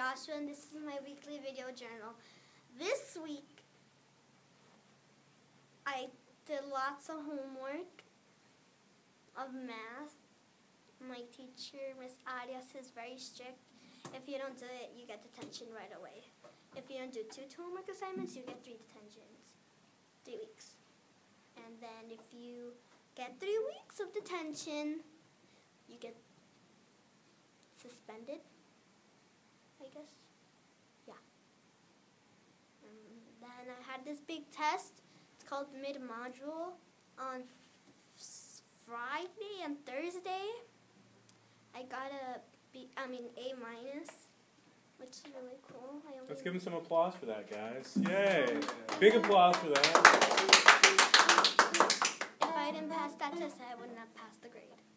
Joshua, and this is my weekly video journal. This week, I did lots of homework of math. My teacher, Miss Arias, is very strict. If you don't do it, you get detention right away. If you don't do 2 homework assignments, you get 3 detentions. 3 weeks. And then if you get 3 weeks of detention, you get suspended, I guess. Yeah. And then I had this big test. It's called mid-module on Friday and Thursday. I got A-, which is really cool. Let's give them some applause for that, guys. Yay! Big applause for that. If I didn't pass that test, I would not pass the grade.